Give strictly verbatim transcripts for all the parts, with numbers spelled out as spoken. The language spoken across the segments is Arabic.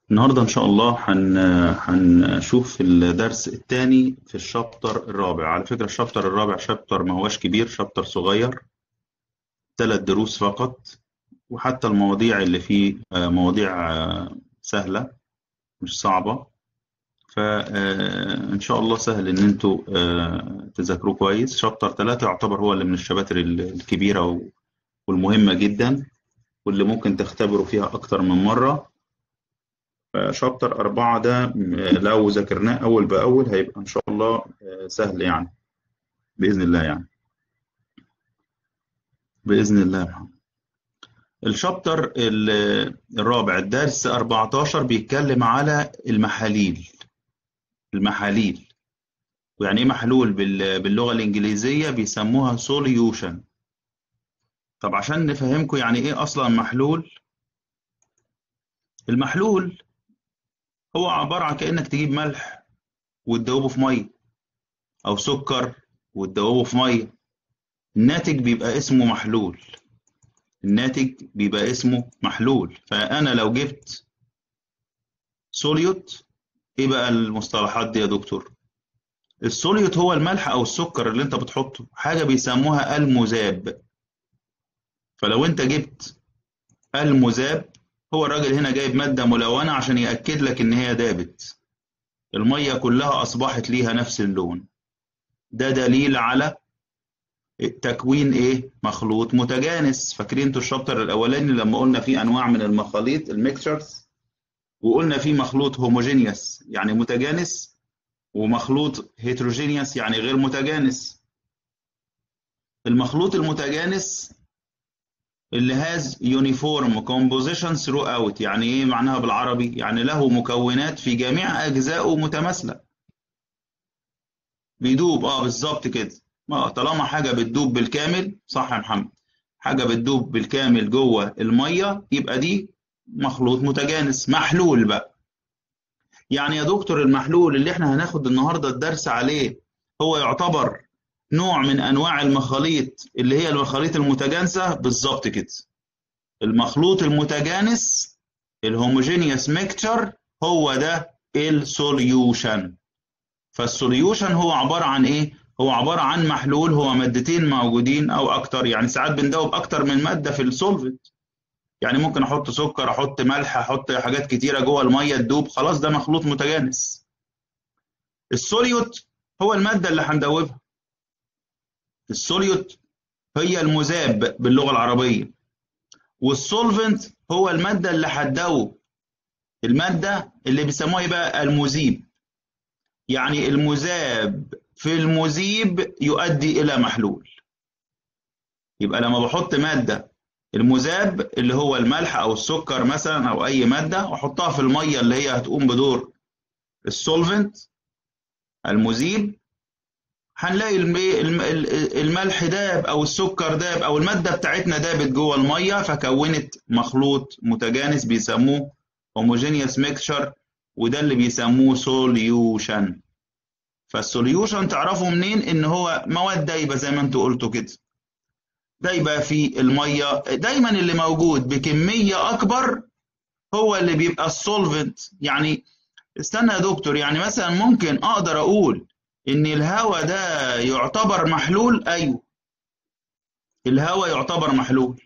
النهاردة إن شاء الله هن... هنشوف الدرس الثاني في الشابتر الرابع. على فكرة الشابتر الرابع شابتر ما هوش كبير، شابتر صغير، ثلاث دروس فقط. وحتى المواضيع اللي فيه آه، مواضيع آه، سهلة، مش صعبة. فإن شاء الله سهل إن أنتوا آه، تذاكروه كويس. شابتر ثلاثة يعتبر هو اللي من الشباتر ال- الكبيرة و- والمهمة جدا، واللي ممكن تختبروا فيها أكتر من مرة. شابتر أربعة ده م- لو ذاكرناه أول بأول هيبقى إن شاء الله آه، سهل يعني، بإذن الله يعني، بإذن الله يا محمد. الشابتر ال- الرابع الدرس أربعتاشر بيتكلم على المحاليل. المحاليل ويعني إيه محلول بال- باللغة الإنجليزية بيسموها solution. طب عشان نفهمكم يعني إيه أصلا محلول. المحلول هو عبارة عن كأنك تجيب ملح وتدوبه في مية، أو سكر وتدوبه في مية. الناتج بيبقى اسمه محلول. الناتج بيبقى اسمه محلول. فأنا لو جبت سوليوت، إيه بقى المصطلحات دي يا دكتور؟ السوليوت هو الملح أو السكر اللي أنت بتحطه، حاجة بيسموها المذاب. فلو أنت جبت المذاب، هو الراجل هنا جايب مادة ملونة عشان يأكد لك إن هي دابت. المية كلها أصبحت ليها نفس اللون. ده دليل على تكوين إيه؟ مخلوط متجانس. فاكرين انتوا الشابتر الأولاني لما قلنا فيه أنواع من المخاليط الميكشرز، وقلنا في مخلوط هوموجينيوس يعني متجانس، ومخلوط هيتروجينيوس يعني غير متجانس. المخلوط المتجانس اللي has uniform composition throughout، يعني ايه معناها بالعربي؟ يعني له مكونات في جميع أجزائه متماثلة، بيدوب. اه بالظبط كده. اه طالما حاجة بتدوب بالكامل، صح يا محمد، حاجة بتدوب بالكامل جوه المية، يبقى دي مخلوط متجانس. محلول بقى، يعني يا دكتور المحلول اللي احنا هناخد النهارده الدرس عليه هو يعتبر نوع من انواع المخاليط اللي هي المخاليط المتجانسه؟ بالظبط كده. المخلوط المتجانس الهوموجينيوس ميكتشر هو ده السوليوشن. فالسوليوشن هو عباره عن ايه؟ هو عباره عن محلول، هو مادتين موجودين او اكتر. يعني ساعات بندوب اكتر من ماده في السولفنت، يعني ممكن احط سكر، احط ملح، احط حاجات كتيره جوه الميه تدوب، خلاص ده مخلوط متجانس. السوليوت هو الماده اللي هندوبها. السوليوت هي المذاب باللغه العربيه، والسولفنت هو الماده اللي هتدوب، الماده اللي بيسموها ايه بقى؟ المذيب. يعني المذاب في المذيب يؤدي الى محلول. يبقى لما بحط ماده، المذاب اللي هو الملح او السكر مثلا او اي ماده، واحطها في الميه اللي هي هتقوم بدور السولفنت المذيب، هنلاقي الملح داب او السكر داب او الماده بتاعتنا دابت جوه الميه، فكونت مخلوط متجانس بيسموه homogeneous mixture، وده اللي بيسموه solution. فالسوليوشن تعرفوا منين؟ ان هو مواد دايبه زي ما انتوا قلتوا كده، دايبه في الميه. دايما اللي موجود بكميه اكبر هو اللي بيبقى السولفنت. يعني استنى يا دكتور، يعني مثلا ممكن اقدر اقول ان الهواء ده يعتبر محلول؟ ايوه، الهواء يعتبر محلول.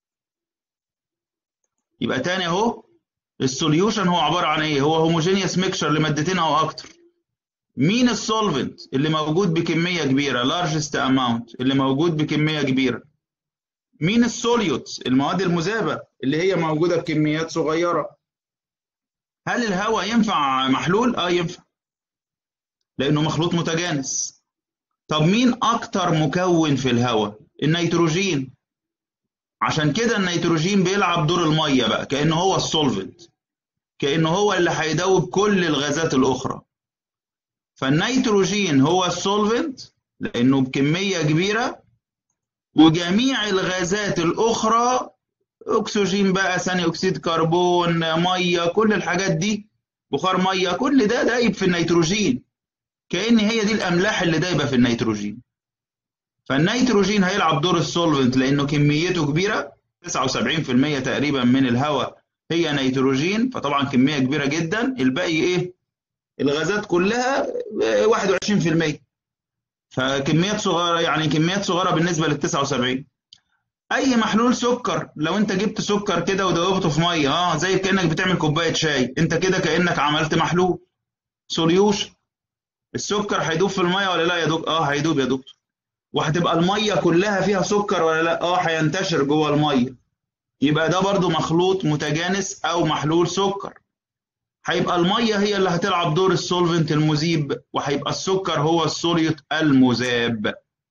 يبقى تاني اهو، السوليوشن هو عباره عن ايه؟ هو هوموجينيوس ميكشر لمادتين او اكتر. مين السولفنت؟ اللي موجود بكميه كبيره، لارجست اماونت، اللي موجود بكميه كبيره. مين السوليوتس؟ المواد المذابه اللي هي موجوده بكميات صغيره. هل الهواء ينفع محلول؟ اه ينفع، لانه مخلوط متجانس. طب مين اكتر مكون في الهواء؟ النيتروجين. عشان كده النيتروجين بيلعب دور الميه بقى، كانه هو السولفنت، كانه هو اللي هيدوب كل الغازات الاخرى. فالنيتروجين هو السولفنت لانه بكميه كبيره، وجميع الغازات الاخرى، اكسجين بقى، ثاني اكسيد كربون، ميه، كل الحاجات دي، بخار ميه، كل ده دايب في النيتروجين، كأن هي دي الاملاح اللي دايبه في النيتروجين. فالنيتروجين هيلعب دور السولفنت لانه كميته كبيره، تسعة وسبعين في المية تقريبا من الهواء هي نيتروجين، فطبعا كمية كبيرة جدا. الباقي ايه؟ الغازات كلها واحد وعشرين في المية، فكميات صغيرة، يعني كميات صغيرة بالنسبة لل تسعة وسبعين. اي محلول سكر، لو انت جبت سكر كده ودوبته في ميه، اه زي كانك بتعمل كوبايه شاي، انت كده كانك عملت محلول سوليوشن. السكر هيدوب في الميه ولا لا يا دكتور؟ اه هيدوب يا دكتور. وهتبقى الميه كلها فيها سكر ولا لا؟ اه هينتشر جوه الميه. يبقى ده برضو مخلوط متجانس او محلول سكر. هيبقى الميه هي اللي هتلعب دور السولفنت المذيب، وهيبقى السكر هو السوليوت المذاب.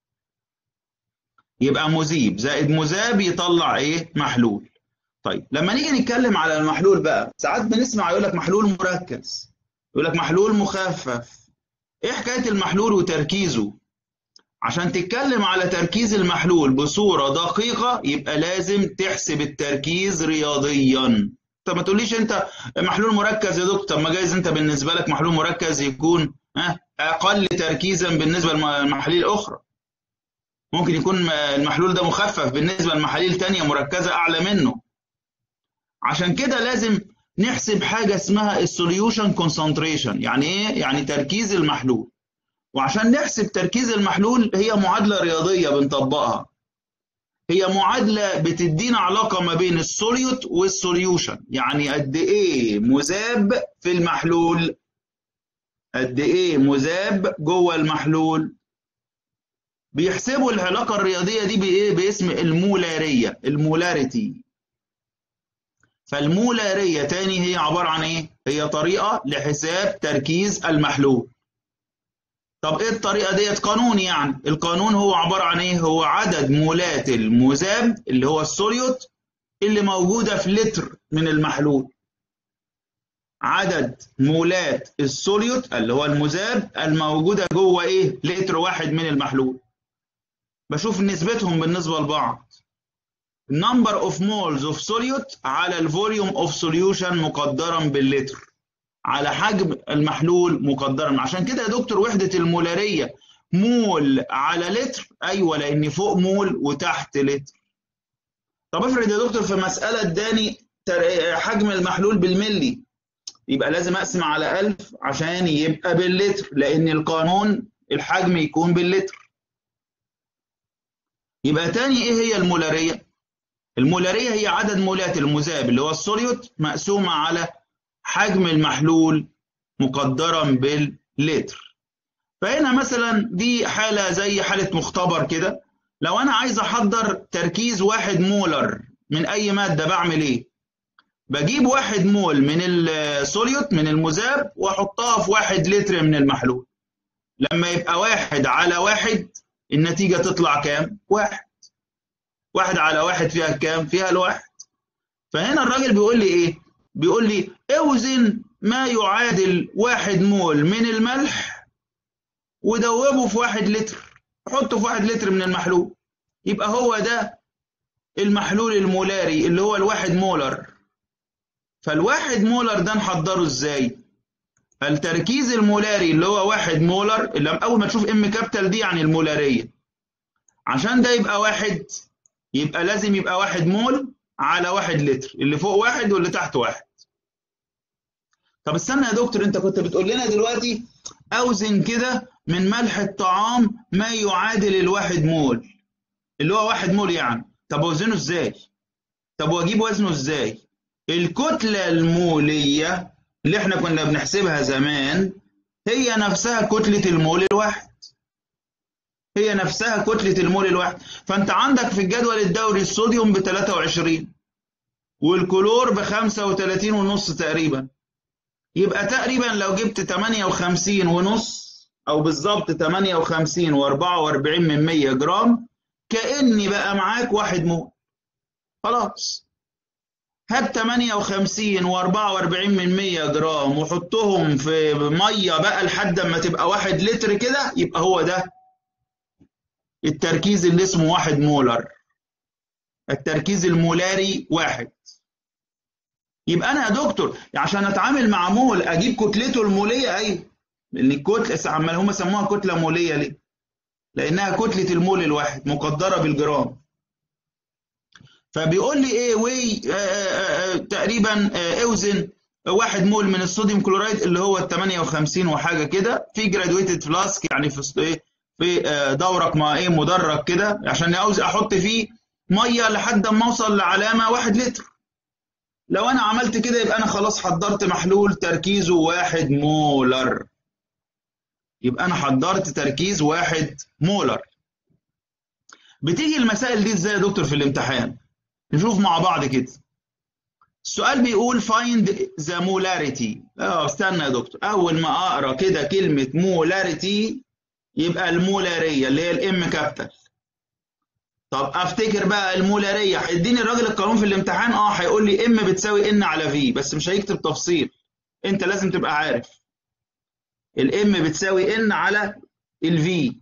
يبقى مذيب زائد مذاب يطلع ايه؟ محلول. طيب لما نيجي نتكلم على المحلول بقى، ساعات بنسمع يقول لك محلول مركز، يقول لك محلول مخفف. ايه حكايه المحلول وتركيزه؟ عشان تتكلم على تركيز المحلول بصوره دقيقه يبقى لازم تحسب التركيز رياضيا. طب ما تقوليش انت محلول مركز يا دكتور، طب ما جايز انت بالنسبه لك محلول مركز يكون اقل تركيزا بالنسبه للمحاليل الاخرى. ممكن يكون المحلول ده مخفف بالنسبه لمحاليل تانية مركزه اعلى منه. عشان كده لازم نحسب حاجه اسمها السوليوشن كونسنتريشن. يعني ايه؟ يعني تركيز المحلول. وعشان نحسب تركيز المحلول هي معادله رياضيه بنطبقها. هي معادله بتدينا علاقه ما بين السوليوت والسوليوشن، يعني قد ايه مذاب في المحلول، قد ايه مذاب جوه المحلول. بيحسبوا العلاقه الرياضيه دي بايه؟ باسم المولاريه، المولاريتي. فالمولارية تاني هي عبارة عن ايه؟ هي طريقة لحساب تركيز المحلول. طب ايه الطريقة ديت؟ قانون يعني. القانون هو عبارة عن ايه؟ هو عدد مولات المذاب اللي هو السوليوت اللي موجودة في لتر من المحلول. عدد مولات السوليوت اللي هو المذاب الموجودة جوه ايه؟ لتر واحد من المحلول. بشوف نسبتهم بالنسبة لبعض. number of moles of solute على الفوليوم of solution مقدرا باللتر، على حجم المحلول مقدرا. عشان كده يا دكتور وحدة المولارية مول على لتر. ايوه، لان فوق مول وتحت لتر. طب افرض يا دكتور في مسألة اداني حجم المحلول بالملي، يبقى لازم اقسم على ألف عشان يبقى باللتر، لان القانون الحجم يكون باللتر. يبقى تاني ايه هي المولارية؟ المولارية هي عدد مولات المذاب اللي هو السوليوت مقسومة على حجم المحلول مقدرا باللتر. فهنا مثلا دي حالة زي حالة مختبر كده. لو أنا عايز أحضر تركيز واحد مولر من أي مادة بعمل إيه؟ بجيب واحد مول من السوليوت من المذاب وأحطها في واحد لتر من المحلول. لما يبقى واحد على واحد النتيجة تطلع كام؟ واحد. واحد على واحد فيها كام؟ فيها الواحد. فهنا الراجل بيقول لي ايه؟ بيقول لي اوزن ما يعادل واحد مول من الملح ودوبه في واحد لتر، حطه في واحد لتر من المحلول، يبقى هو ده المحلول المولاري اللي هو الواحد مولر. فالواحد مولر ده نحضره ازاي؟ التركيز المولاري اللي هو واحد مولر، اللي اول ما تشوف ام كابيتال دي يعني المولارية. عشان ده يبقى واحد يبقى لازم يبقى واحد مول على واحد لتر، اللي فوق واحد واللي تحت واحد. طب استنى يا دكتور، انت كنت بتقول لنا دلوقتي اوزن كده من ملح الطعام ما يعادل الواحد مول، اللي هو واحد مول يعني. طب اوزنه ازاي؟ طب واجيب وزنه ازاي؟ الكتلة المولية اللي احنا كنا بنحسبها زمان هي نفسها كتلة المول الواحد. هي نفسها كتلة المول الواحد. فانت عندك في الجدول الدوري الصوديوم ب ثلاثة وعشرين والكلور ب خمسة وثلاثين ونص تقريبا. يبقى تقريبا لو جبت ثمانية وخمسين ونص او بالظبط ثمانية وخمسين وأربعة وأربعين من مية جرام، كأني بقى معاك واحد مول. خلاص، هات ثمانية وخمسين وأربعة وأربعين من مية جرام وحطهم في ميه بقى لحد ما تبقى واحد لتر كده، يبقى هو ده التركيز اللي اسمه واحد مولر. التركيز المولاري واحد. يبقى انا يا دكتور عشان اتعامل مع مول اجيب كتلته الموليه. ايوه، لان الكتله عمال هم سموها كتله موليه ليه؟ لانها كتله المول الواحد مقدره بالجرام. فبيقول لي ايه وي آآ آآ تقريبا اوزن واحد مول من الصوديوم كلورايد اللي هو ال ثمانية وخمسين وحاجه كده في جرادويتد فلاسك، يعني في ايه في دورق مع ايه مدرج كده، عشان عاوز احط فيه ميه لحد ما اوصل لعلامه واحد لتر. لو انا عملت كده يبقى انا خلاص حضرت محلول تركيزه واحد مولر. يبقى انا حضرت تركيز واحد مولر. بتيجي المسائل دي ازاي يا دكتور في الامتحان؟ نشوف مع بعض كده. السؤال بيقول find the molarity. اه استنى يا دكتور، اول ما اقرا كده كلمه molarity يبقى المولاريه اللي هي الام كابيتال. طب افتكر بقى المولاريه، هيديني الراجل القانون في الامتحان اه هيقول لي ام بتساوي ان على في، بس مش هيكتب تفصيل. انت لازم تبقى عارف الام بتساوي ان على الفي.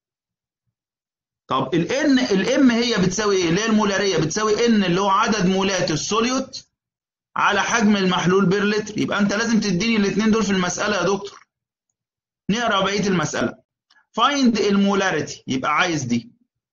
طب الان الام هي بتساوي ايه؟ اللي هي المولاريه بتساوي ان اللي هو عدد مولات السوليوت على حجم المحلول بير لتر. يبقى انت لازم تديني الاثنين دول في المساله يا دكتور. نقرا بقيه المساله. فايند المولاريتي، يبقى عايز دي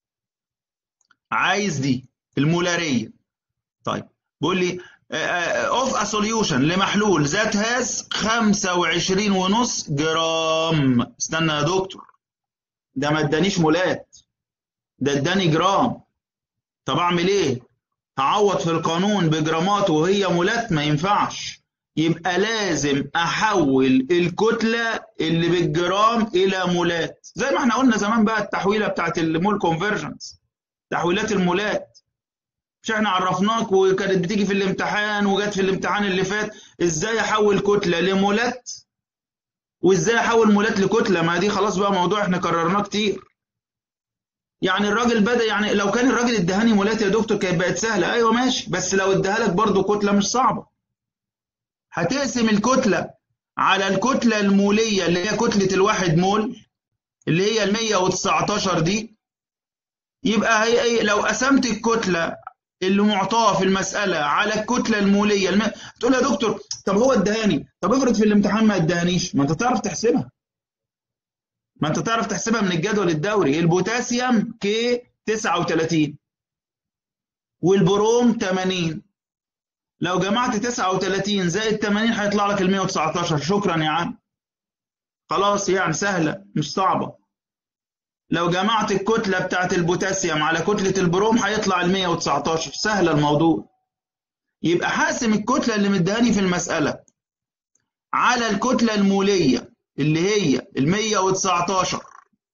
عايز دي المولاريه. طيب بيقول لي اوف ا سوليوشن لمحلول ذات هاز خمسة وعشرين ونص جرام. استنى يا دكتور، ده ما ادانيش مولات، ده اداني جرام. طب اعمل ايه؟ هعوض في القانون بجرامات وهي مولات؟ ما ينفعش. يبقى لازم احول الكتله اللي بالجرام الى مولات، زي ما احنا قلنا زمان بقى التحويله بتاعت المول كونفرجنس، تحويلات المولات. مش احنا عرفناك وكانت بتيجي في الامتحان وجت في الامتحان اللي فات ازاي احول كتله لمولات وازاي احول مولات لكتله؟ ما دي خلاص بقى موضوع احنا كررناه كتير. يعني الراجل بدا، يعني لو كان الراجل ادهاني مولات يا دكتور كانت بقت سهله، ايوه ماشي، بس لو اداها لك برضه كتله مش صعبه. هتقسم الكتله على الكتله الموليه اللي هي كتله الواحد مول اللي هي ال مية وتسعتاشر دي. يبقى هي لو قسمت الكتله اللي معطاه في المساله على الكتله الموليه الم... تقول يا دكتور طب هو ادهاني، طب افرض في الامتحان ما ادهانيش، ما انت تعرف تحسبها. ما انت تعرف تحسبها من الجدول الدوري. البوتاسيوم كي تسعة وثلاثين والبروم ثمانين، لو جمعت تسعة وثلاثين زائد ثمانين هيطلع لك ال مية وتسعتاشر. شكرا يا عم، خلاص يعني سهله مش صعبه. لو جمعت الكتله بتاعت البوتاسيوم على كتله البروم هيطلع ال مية وتسعتاشر، سهله الموضوع. يبقى هقسم الكتله اللي مدهاني في المساله على الكتله الموليه اللي هي ال مية وتسعتاشر،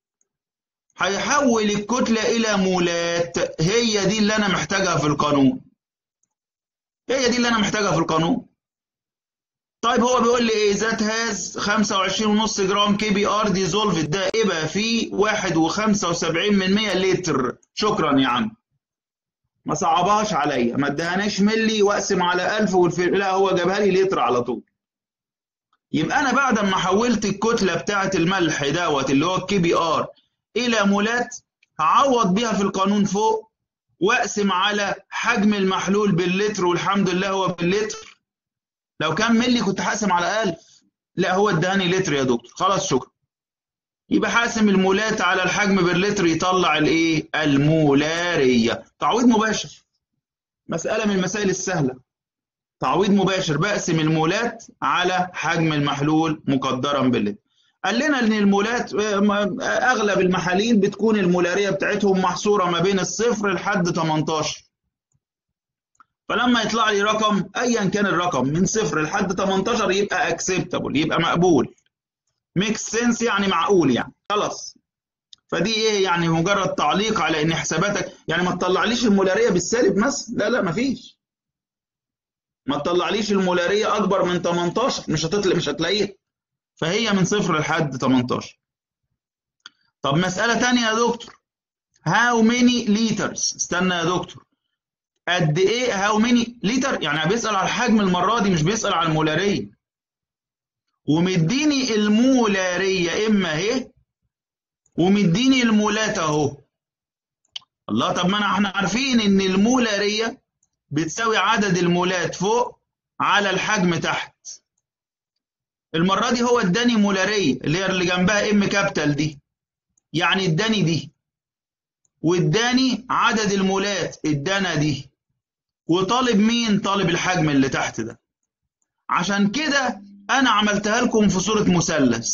هيحول الكتله الى مولات. هي دي اللي انا محتاجها في القانون، هي دي اللي انا محتاجها في القانون. طيب هو بيقول لي ايه؟ ذات هاز خمسة وعشرين ونص جرام كي بي ار ديزولف دائبه في واحد وخمسة وسبعين من مية لتر. شكرا يا عم، ما صعبهاش عليا، ما ادهاناش ملي واقسم على ألف والف... لا هو جابها لي لتر على طول. يبقى انا بعد ما حولت الكتله بتاعه الملح دوت اللي هو الكي بي ار الى مولات، هعوض بيها في القانون فوق واقسم على حجم المحلول باللتر، والحمد لله هو باللتر. لو كان ملي كنت هقسم على ألف، لا هو اداني لتر يا دكتور، خلاص شكرا. يبقى هقسم المولات على الحجم باللتر يطلع الايه؟ المولاريه. تعويض مباشر، مساله من المسائل السهله. تعويض مباشر، بقسم المولات على حجم المحلول مقدرا باللتر. قال لنا ان المولات اغلب المحاليل بتكون المولاريه بتاعتهم محصوره ما بين الصفر لحد تمنتاشر. فلما يطلع لي رقم ايا كان الرقم من صفر لحد تمنتاشر يبقى اكسبتابل، يبقى مقبول. ميكس سنس يعني معقول يعني، خلاص. فدي ايه يعني؟ مجرد تعليق على ان حساباتك يعني ما تطلعليش المولاريه بالسالب مثلا، لا لا مفيش. ما تطلعليش المولاريه اكبر من تمنتاشر، مش هتطلع، مش هتلاقيها. فهي من صفر لحد تمنتاشر. طب مساله ثانيه يا دكتور، هاو ماني ليترز. استنى يا دكتور، قد ايه هاو ماني لتر؟ يعني بيسال على الحجم المره دي، مش بيسال على المولاريه. ومديني المولاريه اما اهي ومديني المولات اهو. الله، طب ما احنا عارفين ان المولاريه بتساوي عدد المولات فوق على الحجم تحت. المره دي هو اداني مولاريه اللي هي اللي جنبها ام كابيتال دي، يعني اداني دي، واداني عدد المولات ادانا دي. وطالب مين؟ طالب الحجم اللي تحت ده. عشان كده انا عملتها لكم في صورة مثلث.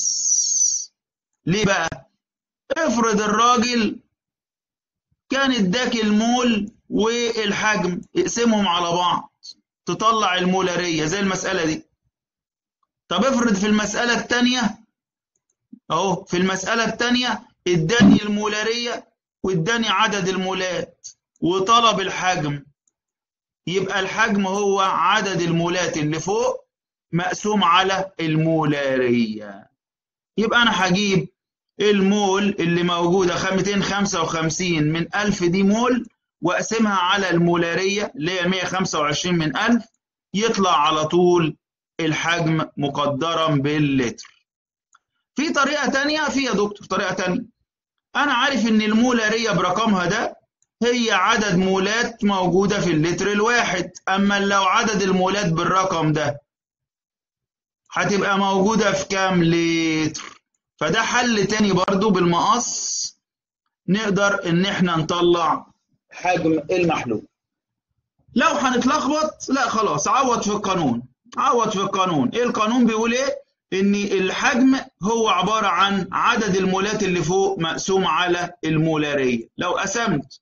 ليه بقى؟ افرض الراجل كان اداك المول والحجم، اقسمهم على بعض تطلع المولارية زي المسألة دي. طب افرض في المسألة التانية اهو، في المسألة التانية اداني المولارية واداني عدد المولات وطلب الحجم، يبقى الحجم هو عدد المولات اللي فوق مقسوم على المولارية. يبقى انا هجيب المول اللي موجودة مئتين وخمسة وخمسين من ألف دي مول، واقسمها على المولارية اللي هي مئة وخمسة وعشرين من ألف، يطلع على طول الحجم مقدرا باللتر. في طريقة تانية، في يا دكتور طريقة تانية، أنا عارف إن المولارية برقمها ده هي عدد مولات موجودة في اللتر الواحد، أما لو عدد المولات بالرقم ده هتبقى موجودة في كام لتر؟ فده حل تاني برضو بالمقص نقدر إن إحنا نطلع حجم المحلول. لو هنتلخبط لا خلاص، عوض في القانون، عوض في القانون. إيه القانون بيقول إيه؟ إن الحجم هو عبارة عن عدد المولات اللي فوق مقسوم على المولارية. لو قسمت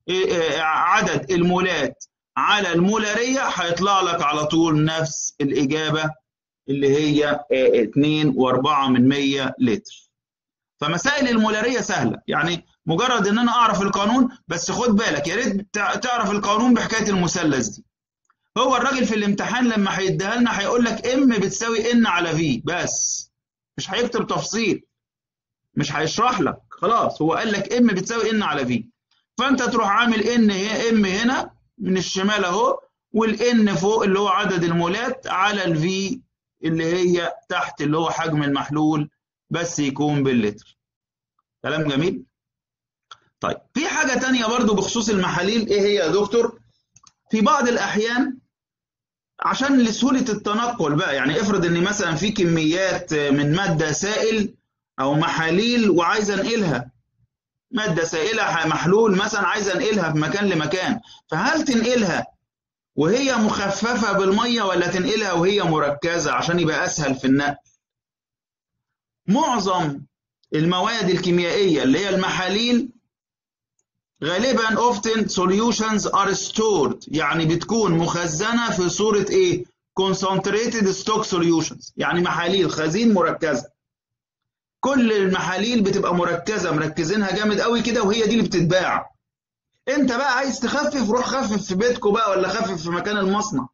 عدد المولات على المولارية هيطلع لك على طول نفس الإجابة اللي هي اتنين وأربعة من مية لتر. فمسائل المولارية سهلة، يعني مجرد إن أنا أعرف القانون بس. خد بالك يا ريت تعرف القانون بحكاية المثلث دي. هو الراجل في الامتحان لما هيديها لنا هيقول لك ام بتساوي ان على في بس، مش هيكتب تفصيل، مش هيشرح لك، خلاص هو قال لك ام بتساوي ان على في، فانت تروح عامل ان هي ام هنا من الشمال اهو، والان فوق اللي هو عدد المولات على الفي اللي هي تحت اللي هو حجم المحلول بس يكون باللتر. كلام جميل. طيب في حاجة تانية برضو بخصوص المحاليل، ايه هي يا دكتور؟ في بعض الاحيان عشان لسهولة التنقل بقى، يعني افرض ان مثلا في كميات من مادة سائل او محاليل وعايز انقلها، مادة سائلة محلول مثلا عايز انقلها في مكان لمكان، فهل تنقلها وهي مخففة بالمية ولا تنقلها وهي مركزة عشان يبقى اسهل في النقل؟ معظم المواد الكيميائية اللي هي المحاليل غالبا often solutions are stored، يعني بتكون مخزنة في صورة ايه؟ concentrated stock solutions، يعني محاليل خزين مركزة. كل المحاليل بتبقى مركزة، مركزينها جامد قوي كده، وهي دي اللي بتتباع. انت بقى عايز تخفف، روح خفف في بيتكم بقى ولا خفف في مكان المصنع.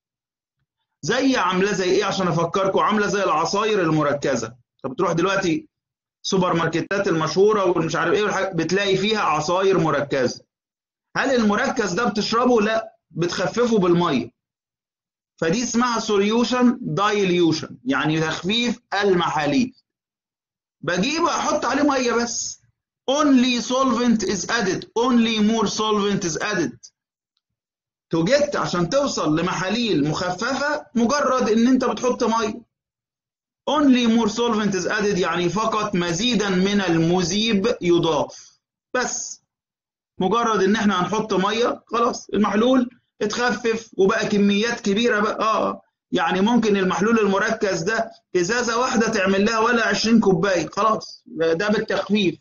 زي عاملة زي ايه عشان افكركم؟ عاملة زي العصاير المركزة. طب بتروح دلوقتي سوبر ماركتات المشهورة والمش عارف ايه بتلاقي فيها عصاير مركزة. هل المركز ده بتشربه؟ لا، بتخففه بالمية. فدي اسمها solution dilution، يعني تخفيف المحاليل. بجيب احط عليه مية بس. only solvent is added، only more solvent is added. to get، عشان توصل لمحاليل مخففة مجرد ان انت بتحط مية. only more solvent is added يعني فقط مزيدا من المذيب يضاف. بس مجرد ان احنا هنحط ميه خلاص المحلول اتخفف وبقى كميات كبيره بقى. اه يعني ممكن المحلول المركز ده ازازه واحده تعمل لها ولا عشرين كوبايه، خلاص ده بالتخفيف.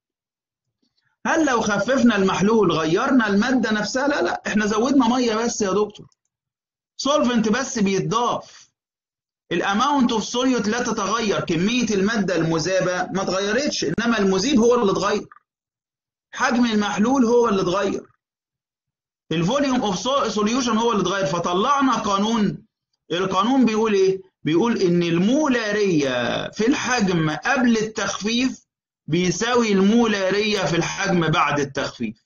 هل لو خففنا المحلول غيرنا الماده نفسها؟ لا لا، احنا زودنا ميه بس يا دكتور. سولفنت بس بيتضاف. الاماونت اوف سوليوت لا تتغير، كميه الماده المذابه ما اتغيرتش، انما المذيب هو اللي اتغير. حجم المحلول هو اللي اتغير. الفوليوم اوف سوليوشن هو اللي اتغير. فطلعنا قانون. القانون بيقول ايه؟ بيقول ان المولاريه في الحجم قبل التخفيف بيساوي المولاريه في الحجم بعد التخفيف.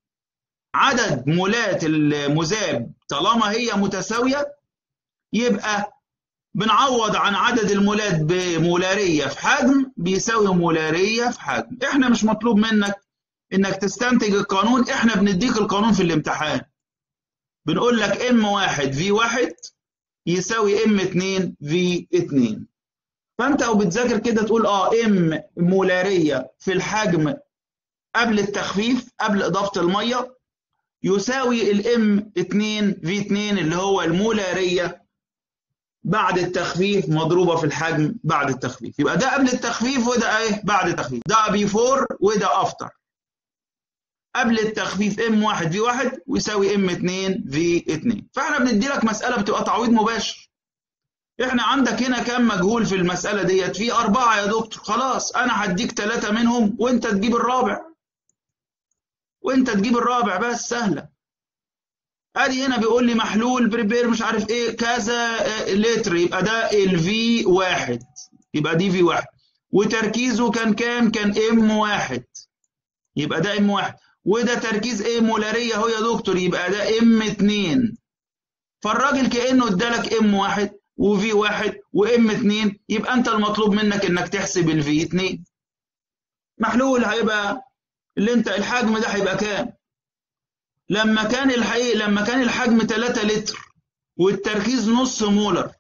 عدد مولات المذاب طالما هي متساويه يبقى بنعوض عن عدد المولات بمولاريه في حجم بيساوي مولاريه في حجم. احنا مش مطلوب منك انك تستنتج القانون، احنا بنديك القانون في الامتحان. بنقول لك ام واحد في واحد يساوي ام اتنين في اتنين. فانت او بتذاكر كده تقول اه ام مولاريه في الحجم قبل التخفيف قبل اضافه الميه يساوي الام اتنين في اتنين اللي هو المولارية بعد التخفيف مضروبة في الحجم بعد التخفيف. يبقى ده قبل التخفيف وده ايه بعد التخفيف، ده بيفور وده افتر. قبل التخفيف ام واحد في واحد ويساوي ام اتنين في اتنين. فاحنا بندي لك مسألة بتبقى تعويض مباشر. احنا عندك هنا كام مجهول في المسألة ديت؟ في أربعة يا دكتور. خلاص أنا هديك ثلاثة منهم وأنت تجيب الرابع. وأنت تجيب الرابع بس سهلة. أدي هنا بيقول لي محلول بريبير مش عارف إيه كذا لتر، يبقى ده الفي واحد، يبقى دي في واحد. وتركيزه كان كام؟ كان ام واحد، يبقى ده ام واحد. وده تركيز ايه مولارية اهو يا دكتور، يبقى ده ام اتنين. فالراجل كأنه ادالك ام واحد وفي واحد وام اتنين، يبقى انت المطلوب منك انك تحسب الفي اتنين. محلول هيبقى اللي انت الحجم ده هيبقى كام؟ لما كان الحقيقة لما كان الحجم تلاتة لتر والتركيز نص مولر،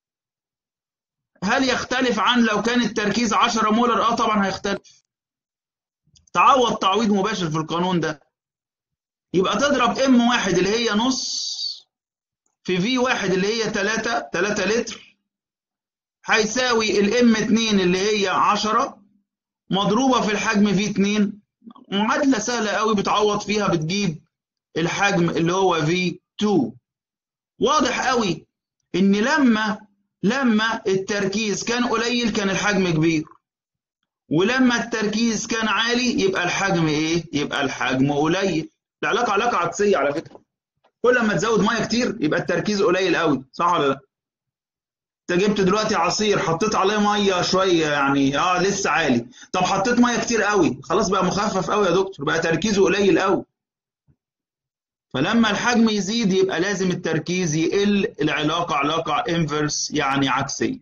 هل يختلف عن لو كان التركيز عشرة مولر؟ اه طبعا هيختلف. تعوض تعويض مباشر في القانون ده. يبقى تضرب ام واحد اللي هي نص في في واحد اللي هي تلاتة تلاتة لتر، هيساوي الام اتنين اللي هي عشرة مضروبة في الحجم في اتنين. معادلة سهلة قوي بتعوض فيها بتجيب الحجم اللي هو في اتنين. واضح قوي ان لما لما التركيز كان قليل كان الحجم كبير، ولما التركيز كان عالي يبقى الحجم ايه؟ يبقى الحجم قليل. العلاقة علاقة عكسية على فكرة. كل ما تزود ميه كتير يبقى التركيز قليل قوي، صح ولا لا؟ انت جبت دلوقتي عصير حطيت عليه ميه شويه يعني اه لسه عالي، طب حطيت ميه كتير قوي خلاص بقى مخفف قوي يا دكتور، بقى تركيزه قليل قوي. فلما الحجم يزيد يبقى لازم التركيز يقل، العلاقه علاقه انفرس يعني عكسيه.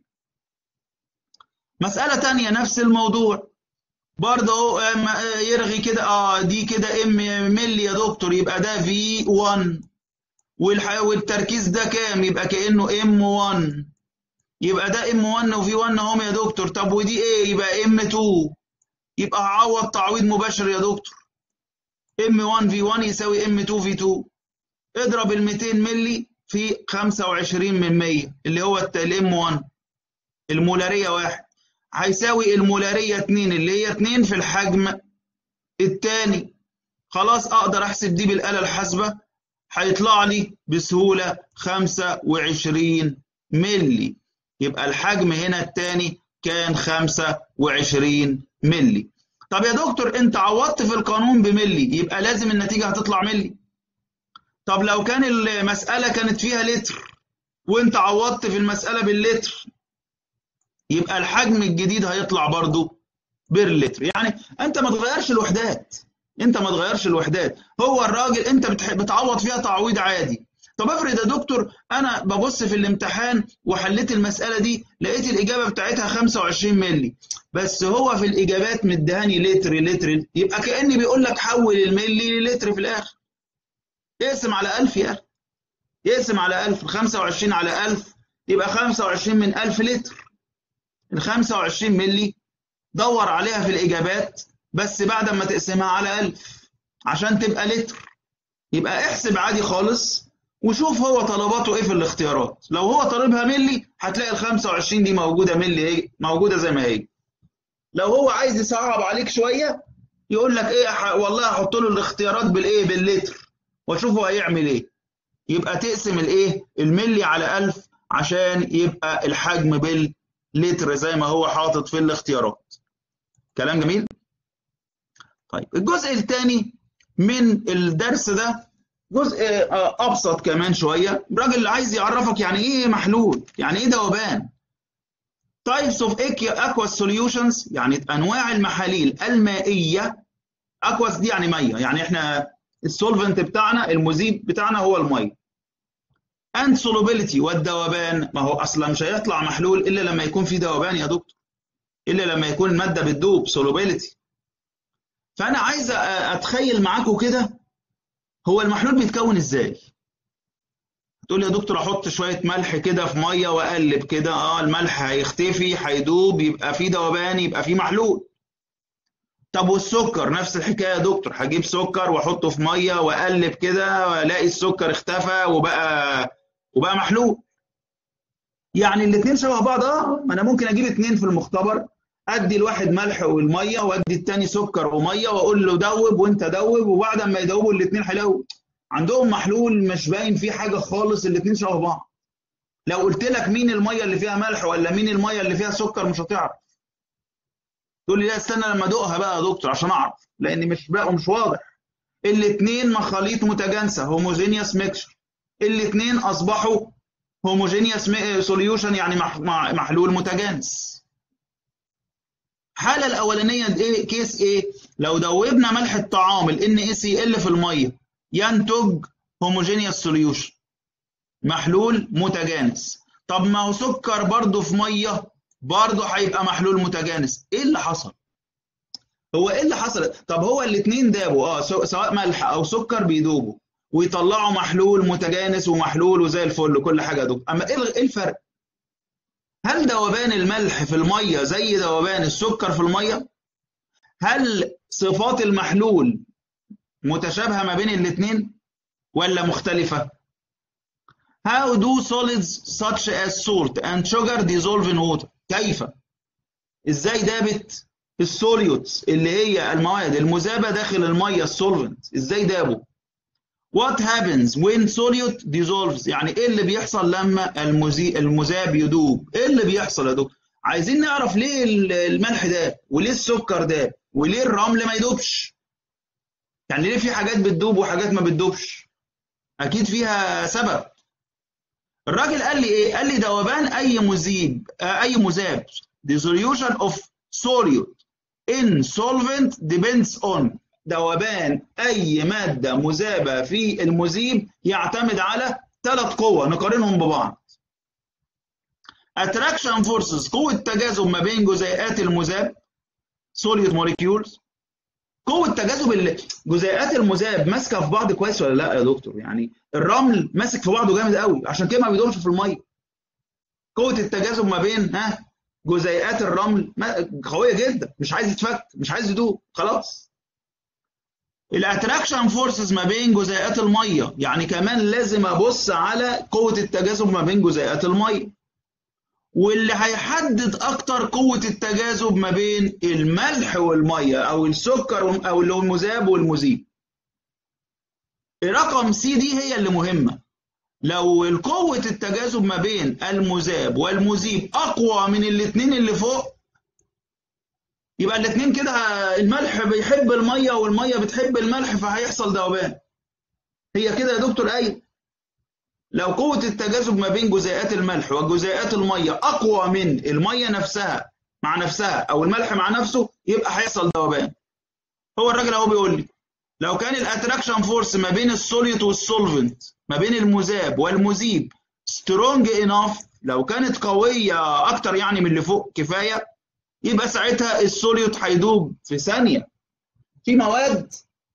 مساله ثانيه نفس الموضوع برضه يرغي كده، اه دي كده ام ملي يا دكتور، يبقى ده في واحد والتركيز ده كام؟ يبقى كأنه ام واحد، يبقى ده ام واحد وفي واحد اهم يا دكتور. طب ودي ايه؟ يبقى ام اتنين، يبقى هعوض تعويض مباشر يا دكتور. ام واحد في واحد يساوي ام اتنين في اتنين. اضرب ال ميتين ملي في خمسة وعشرين من مية اللي هو الام واحد، المولارية واحد هيساوي المولارية اتنين اللي هي اتنين في الحجم الثاني. خلاص اقدر احسب دي بالآلة الحاسبة، هيطلع لي بسهولة خمسة وعشرين ملي. يبقى الحجم هنا الثاني كان خمسة وعشرين ملي. طب يا دكتور انت عوضت في القانون بملي، يبقى لازم النتيجة هتطلع ملي. طب لو كان المسألة كانت فيها لتر وانت عوضت في المسألة باللتر، يبقى الحجم الجديد هيطلع برضو باللتر. يعني انت ما تغيرش الوحدات، انت ما تغيرش الوحدات، هو الراجل انت بتعوض فيها تعويض عادي. طب افرض يا دكتور انا ببص في الامتحان وحليت المسألة دي لقيت الإجابة بتاعتها خمسة وعشرين ملي، بس هو في الإجابات مدهاني لتر لتر، يبقى كأني بيقول لك حول الملي للتر في الآخر. اقسم على ألف يا أخي، اقسم على ألف، خمسة وعشرين على ألف يبقى خمسة وعشرين من ألف لتر. ال خمسة وعشرين ملي دور عليها في الإجابات بس بعد ما تقسمها على ألف عشان تبقى لتر. يبقى احسب عادي خالص وشوف هو طلباته ايه في الاختيارات. لو هو طالبها ملي هتلاقي ال خمسة وعشرين دي موجودة ملي، ايه موجودة زي ما هي. لو هو عايز يصعب عليك شوية يقول لك ايه والله هحط له الاختيارات بالايه باللتر واشوف هو هيعمل ايه. يبقى تقسم الايه الملي على ألف عشان يبقى الحجم باللتر زي ما هو حاطط في الاختيارات. كلام جميل. طيب الجزء الثاني من الدرس ده جزء ابسط كمان شويه. الراجل اللي عايز يعرفك يعني ايه محلول، يعني ايه ذوبان. types of aqueous solutions يعني انواع المحاليل المائيه. aqueous دي يعني ميه، يعني احنا السولفنت بتاعنا المذيب بتاعنا هو الميه. and solubility والذوبان، ما هو اصلا مش هيطلع محلول الا لما يكون في ذوبان يا دكتور، الا لما يكون الماده بتدوب solubility. فانا عايز اتخيل معاكم كده هو المحلول بيتكون ازاي. تقول لي يا دكتور احط شويه ملح كده في ميه واقلب كده، اه الملح هيختفي هيدوب يبقى في ذوبان يبقى في محلول. طب والسكر نفس الحكايه يا دكتور، هجيب سكر واحطه في ميه واقلب كده والاقي السكر اختفى وبقى وبقى محلول. يعني الاثنين شبه بعض. اه ما انا ممكن اجيب اثنين في المختبر، ادي الواحد ملح والميه وادي الثاني سكر وميه واقول له دوب وانت دوب، وبعد ما يدوبوا الاثنين هيلاقوا عندهم محلول مش باين فيه حاجه خالص، الاثنين شبه بعض. لو قلت لك مين الميه اللي فيها ملح ولا مين الميه اللي فيها سكر مش هتعرف. تقول لي لا استنى لما ادوقها بقى يا دكتور عشان اعرف، لان مش بقى مش واضح. الاثنين مخاليط متجانسه، هوموجينيوس ميكشر، الاثنين اصبحوا هوموجينيوس سوليوشن يعني محلول متجانس. الحاله الاولانيه ايه؟ كيس ايه؟ لو دوبنا ملح الطعام ال إن إيه سي إل في الميه ينتج هوموجينيوس سوليوشن محلول متجانس. طب ما هو سكر برضه في ميه برضه هيبقى محلول متجانس. ايه اللي حصل؟ هو ايه اللي حصل؟ طب هو الاثنين دابوا اه سواء ملح او سكر بيدوبوا ويطلعوا محلول متجانس ومحلول وزي الفل وكل حاجه دوب. اما ايه الفرق؟ هل ذوبان الملح في الميه زي ذوبان السكر في الميه؟ هل صفات المحلول متشابهه ما بين الاثنين ولا مختلفه؟ How do solids such as salt and sugar dissolve in water؟ كيف؟ ازاي دابت السوليوتس اللي هي المواد المذابه داخل الميه السولفنت؟ ازاي دابوا؟ What happens when solute dissolves؟ يعني ايه اللي بيحصل لما المزي... المذاب يدوب؟ ايه اللي بيحصل يا دكتور؟ عايزين نعرف ليه الملح داب وليه السكر داب وليه الرمل ما يدوبش؟ يعني ليه في حاجات بتدوب وحاجات ما بتدوبش؟ اكيد فيها سبب. الراجل قال لي ايه؟ قال لي ذوبان اي مذيب اي مذاب dissolution of solute in solvent depends on ذوبان اي ماده مذابه في المذيب يعتمد على ثلاث قوى نقارنهم ببعض. attraction forces قوه تجاذب ما بين جزيئات المذاب solute molecules. قوه تجاذب جزيئات المذاب ماسكه في بعض كويس ولا لا يا دكتور؟ يعني الرمل ماسك في بعضه جامد قوي عشان كده ما بيدورش في الميه. قوه التجاذب ما بين ها جزيئات الرمل قويه جدا، مش عايز يتفك مش عايز يدوب خلاص. الاتراكشن فورسز ما بين جزيئات الميه، يعني كمان لازم ابص على قوه التجاذب ما بين جزيئات الميه. واللي هيحدد اكتر قوه التجاذب ما بين الملح والميه او السكر او اللي هو المذاب والمذيب. رقم سي دي هي اللي مهمه. لو القوه التجاذب ما بين المذاب والمذيب اقوى من الاثنين اللي فوق يبقى الاثنين كده الملح بيحب الميه والميه بتحب الملح فهيحصل ذوبان. هي كده يا دكتور؟ ايوه. لو قوه التجاذب ما بين جزيئات الملح وجزيئات الميه اقوى من الميه نفسها مع نفسها او الملح مع نفسه يبقى هيحصل ذوبان. هو الراجل اهو بيقول لي لو كان الاتراكشن فورس ما بين السوليوت والسولفنت ما بين المذاب والمذيب سترونج اناف، لو كانت قويه اكتر يعني من اللي فوق كفايه، يبقى ساعتها السوليوت هيدوب في ثانيه. في مواد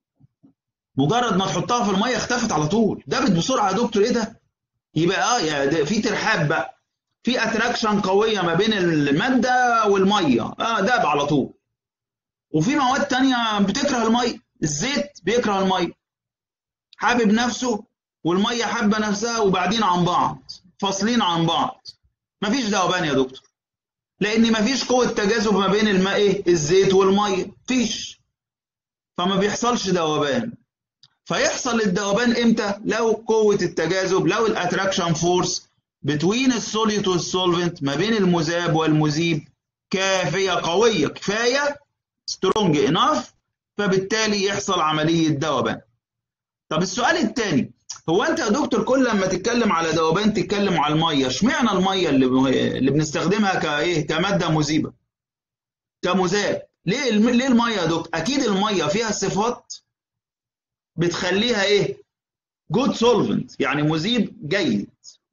مجرد ما تحطها في الميه اختفت على طول، دابت بسرعه يا دكتور. ايه ده؟ يبقى اه يعني في ترحاب بقى، في اتراكشن قويه ما بين الماده والميه، اه داب على طول. وفي مواد تانية بتكره الميه، الزيت بيكره الميه، حابب نفسه والميه حابه نفسها وبعدين عن بعض فاصلين عن بعض، مفيش ذوبان يا دكتور، لان مفيش قوه تجاذب ما بين الماء ايه الزيت والميه، مفيش، فما بيحصلش ذوبان. فيحصل الذوبان امتى؟ لو قوه التجاذب لو الاتراكشن فورس بتوين السوليوت والسولفنت ما بين المذاب والمذيب كافيه قويه كفايه سترونج اناف، فبالتالي يحصل عمليه ذوبان. طب السؤال الثاني، هو انت يا دكتور كل لما تتكلم على ذوبان تتكلم على الميه، اشمعنى الميه اللي اللي بنستخدمها كايه كماده مذيبه كمذاب؟ ليه ليه الميه يا دكتور؟ اكيد الميه فيها صفات بتخليها ايه جود سولفنت، يعني مذيب جيد.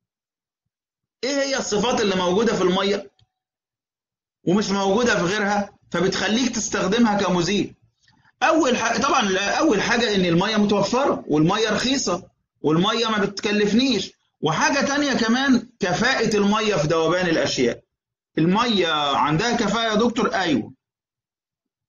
ايه هي الصفات اللي موجوده في الميه ومش موجوده في غيرها فبتخليك تستخدمها كمذيب؟ اول حاجه طبعا اول حاجه ان الميه متوفره والميه رخيصه والميه ما بتكلفنيش، وحاجه تانية كمان كفاءه الميه في ذوبان الاشياء. الميه عندها كفاءه يا دكتور؟ ايوه.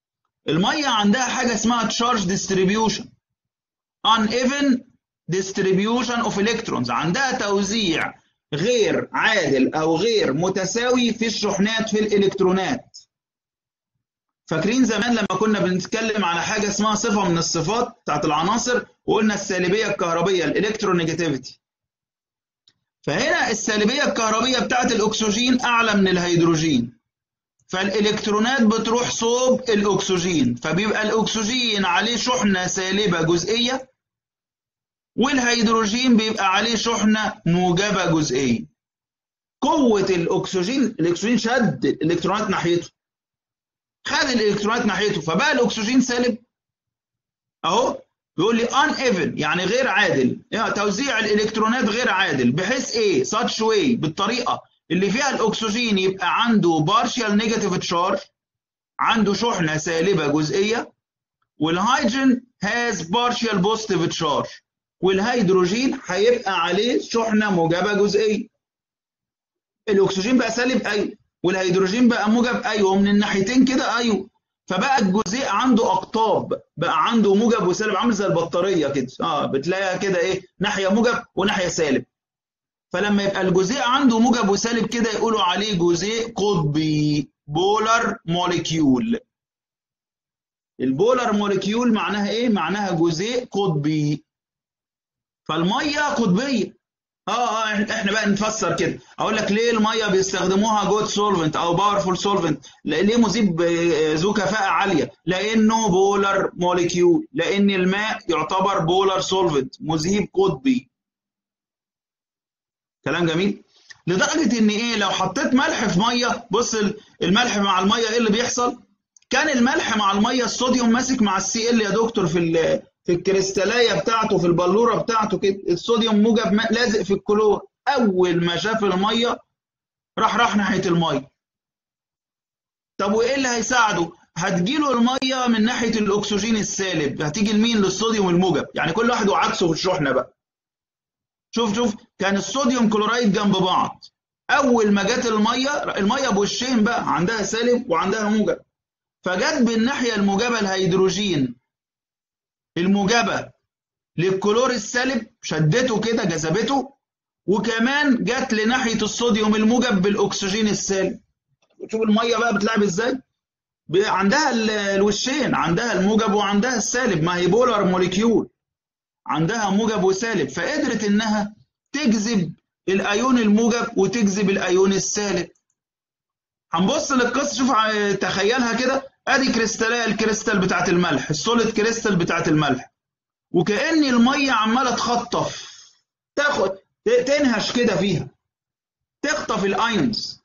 الميه عندها حاجه اسمها تشارج ديستريبيوشن، uneven distribution of electrons، عندها توزيع غير عادل او غير متساوي في الشحنات في الالكترونات. فاكرين زمان لما كنا بنتكلم على حاجه اسمها صفه من الصفات بتاعت العناصر وقلنا السالبيه الكهربيه الالكترونيجاتيفيتي. فهنا السالبيه الكهربيه بتاعت الاكسجين اعلى من الهيدروجين، فالالكترونات بتروح صوب الاكسجين، فبيبقى الاكسجين عليه شحنه سالبه جزئيه والهيدروجين بيبقى عليه شحنه موجبه جزئيه. قوه الاكسجين، الاكسجين شد الالكترونات ناحيته، خد الالكترونات ناحيته، فبقى الاكسجين سالب اهو. بيقول لي uneven يعني غير عادل، يعني توزيع الالكترونات غير عادل، بحيث ايه؟ such way، بالطريقه اللي فيها الاكسجين يبقى عنده partial negative charge، عنده شحنه سالبه جزئيه، والهيدروجين has partial positive charge، والهيدروجين هيبقى عليه شحنه موجبه جزئيه. الاكسجين بقى سالب ايوه، والهيدروجين بقى موجب ايوه، ومن الناحيتين كده ايوه، فبقى الجزيء عنده اقطاب، بقى عنده موجب وسالب، عامل زي البطاريه كده، اه بتلاقيها كده ايه، ناحيه موجب وناحيه سالب. فلما يبقى الجزيء عنده موجب وسالب كده يقولوا عليه جزيء قطبي، بولار موليكيول. البولار موليكيول معناها ايه؟ معناها جزيء قطبي. فالميه قطبيه. اه اه احنا بقى نفسر كده، اقول لك ليه الميه بيستخدموها جود سولفنت او باورفول سولفنت؟ ليه مذيب ذو كفاءه عاليه؟ لانه بولار موليكيول، لان الماء يعتبر بولار سولفنت، مذيب قطبي. كلام جميل. لدرجه ان ايه، لو حطيت ملح في ميه، بص الملح مع الميه ايه اللي بيحصل؟ كان الملح مع الميه الصوديوم ماسك مع السي ال يا دكتور في في الكريستاليه بتاعته، في البلوره بتاعته كده، الصوديوم موجب لازق في الكلور. اول ما شاف الميه راح راح ناحيه الميه. طب وايه اللي هيساعده؟ هتجيله الميه من ناحيه الاكسجين السالب، هتيجي لمين؟ للصوديوم الموجب، يعني كل واحد وعكسه في الشحنه بقى. شوف شوف، كان الصوديوم كلورايد جنب بعض، اول ما جت الميه، الميه بوشين بقى، عندها سالب وعندها موجب، فجت بالناحيه الموجبه الهيدروجين الموجبه للكلور السالب، شدته كده جذبته، وكمان جت لناحيه الصوديوم الموجب بالاكسجين السالب. شوف الميه بقى بتلعب ازاي، عندها الوشين، عندها الموجب وعندها السالب، ما هي بولار موليكيول، عندها موجب وسالب، فقدرت انها تجذب الايون الموجب وتجذب الايون السالب. هنبص للقصه، شوف تخيلها كده، ادي كريستاليه، الكريستال بتاعت الملح، السوليد كريستال بتاعت الملح، وكأن الميه عماله تخطف، تاخد تنهش كده فيها، تخطف الايونز.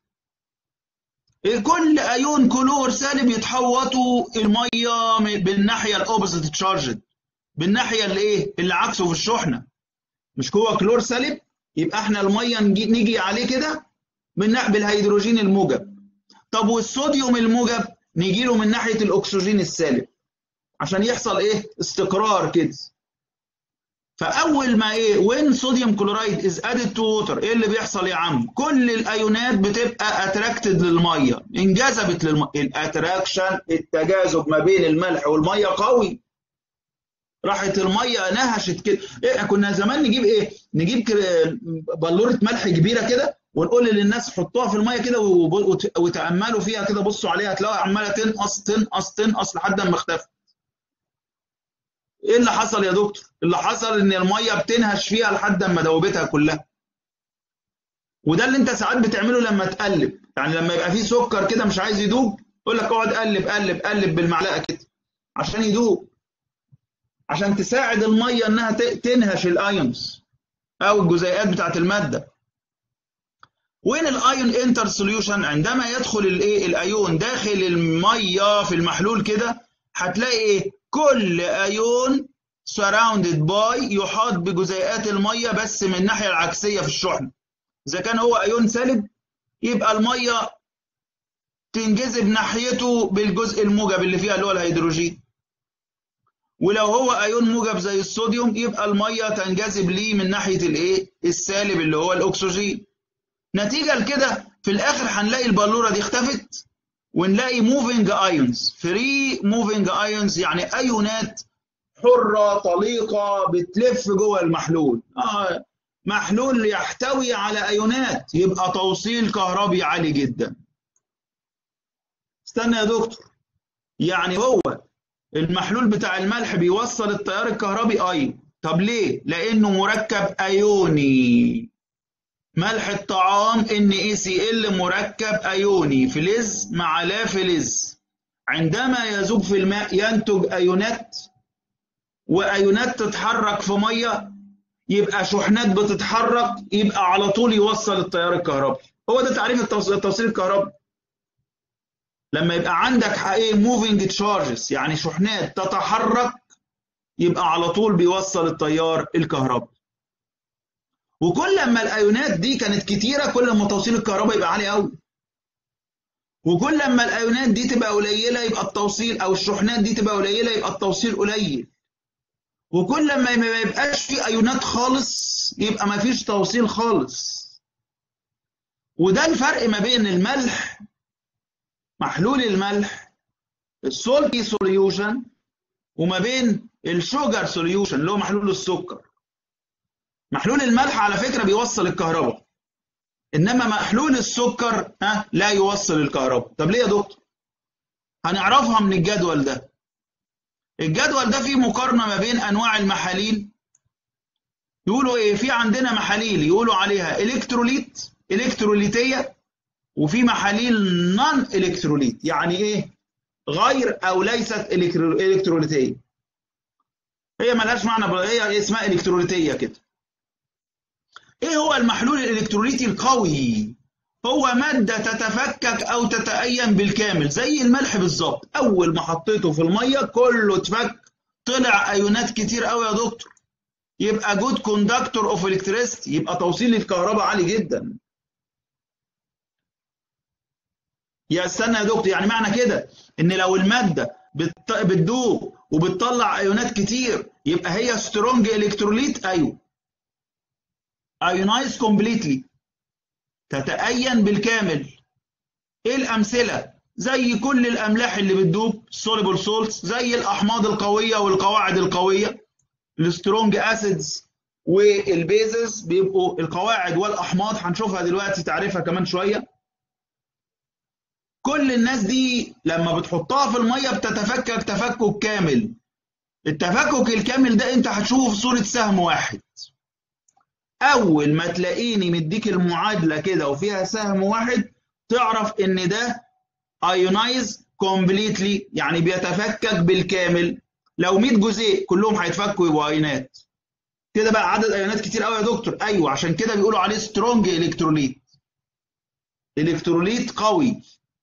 كل ايون كلور سالب يتحوطوا الميه بالناحيه الاوبوزيت تشارجد، بالناحيه اللي ايه، اللي عكسه في الشحنه. مش هو كلور سالب، يبقى احنا الميه نيجي عليه كده من ناحيه بالهيدروجين الموجب. طب والصوديوم الموجب نيجي له من ناحيه الاكسجين السالب، عشان يحصل ايه، استقرار كده. فاول ما ايه، وين صوديوم كلورايد از ادد تو ووتر، ايه اللي بيحصل يا عم؟ كل الايونات بتبقى اتراكتد للميه، انجذبت للميه. الاتراكشن، التجاذب ما بين الملح والميه قوي، راحت الميه نهشت كده. إيه، كنا زمان نجيب ايه، نجيب بلوره ملح كبيره كده ونقول للناس حطوها في الميه كده وتاملوا فيها كده، بصوا عليها هتلاقوها عماله تنقص تنقص تنقص لحد ما اختفت. ايه اللي حصل يا دكتور؟ اللي حصل ان الميه بتنهش فيها لحد ما دوبتها كلها. وده اللي انت ساعات بتعمله لما تقلب، يعني لما يبقى فيه سكر كده مش عايز يدوب، يقول لك اقعد قلب قلب قلب بالمعلقه كده عشان يدوب، عشان تساعد الميه انها تنهش الايونز او الجزيئات بتاعت الماده. وين الايون انتر سوليوشن؟ عندما يدخل الايه، الايون داخل الميه في المحلول كده، هتلاقي ايه، كل ايون surrounded by، يحاط بجزيئات الميه بس من الناحيه العكسيه في الشحنه. اذا كان هو ايون سالب يبقى الميه تنجذب ناحيته بالجزء الموجب اللي فيها اللي هو الهيدروجين، ولو هو ايون موجب زي الصوديوم يبقى الميه تنجذب ليه من ناحيه الايه، السالب اللي هو الاكسجين. نتيجه لكده في الاخر هنلاقي البلوره دي اختفت ونلاقي موفينج ايونز، فري موفينج ايونز يعني ايونات حرة طليقة بتلف جوه المحلول. آه محلول يحتوي على ايونات يبقى توصيل كهربي عالي جدا. استنى يا دكتور، يعني هو المحلول بتاع الملح بيوصل التيار الكهربي؟ ايوه. طب ليه؟ لانه مركب ايوني. ملح الطعام ان اي سي ال مركب ايوني، فلز مع لا فلز. عندما يذوب في الماء ينتج ايونات، وايونات تتحرك في ميه يبقى شحنات بتتحرك، يبقى على طول يوصل التيار الكهربي. هو ده تعريف التوصيل الكهربي. لما يبقى عندك حقيقي موفينج تشارجز يعني شحنات تتحرك، يبقى على طول بيوصل التيار الكهربي. وكل ما الايونات دي كانت كتيره كل ما توصيل الكهرباء يبقى عالي قوي. وكل ما الايونات دي تبقى قليله يبقى التوصيل، او الشحنات دي تبقى قليله يبقى التوصيل قليل. وكل ما ما يبقاش في ايونات خالص يبقى ما فيش توصيل خالص. وده الفرق ما بين الملح، محلول الملح السولتي سوليوشن، وما بين الشوجر سوليوشن اللي هو محلول السكر. محلول الملح على فكرة بيوصل الكهرباء، انما محلول السكر ها لا يوصل الكهرباء. طب ليه يا دكتور؟ هنعرفها من الجدول ده. الجدول ده فيه مقارنة ما بين انواع المحاليل. يقولوا ايه؟ في عندنا محاليل يقولوا عليها الكتروليت، الكتروليتية، وفي محاليل نون الكتروليت يعني ايه؟ غير او ليست الكتروليتية. هي ملهاش معنى، هي اسمها الكتروليتية كده. ايه هو المحلول الالكتروليتي القوي؟ هو مادة تتفكك او تتأين بالكامل زي الملح بالظبط. اول ما حطيته في المية كله اتفك، طلع ايونات كتير قوي يا دكتور، يبقى جود كوندكتور اوف الكتريستي، يبقى توصيل الكهرباء عالي جدا. يا استنى يا دكتور، يعني معنى كده ان لو المادة بتدوب وبتطلع ايونات كتير يبقى هي سترونج الكتروليت؟ ايوه. ايونايز كومبليتلي، تتأين بالكامل. ايه الامثله؟ زي كل الاملاح اللي بتدوب سوليبل سولتس، زي الاحماض القويه والقواعد القويه، السترونج اسيدز والبيزز بيبقوا القواعد والاحماض، هنشوفها دلوقتي تعريفها كمان شويه. كل الناس دي لما بتحطها في الميه بتتفكك تفكك كامل. التفكك الكامل ده انت هتشوفه في صوره سهم واحد. اول ما تلاقيني مديك المعادله كده وفيها سهم واحد تعرف ان ده ايونايز كومبليتلي يعني بيتفكك بالكامل. لو مية جزيء كلهم هيتفكوا يبقوا ايونات. كده بقى عدد ايونات كتير قوي يا دكتور. ايوه، عشان كده بيقولوا عليه سترونج الكتروليت، الكتروليت قوي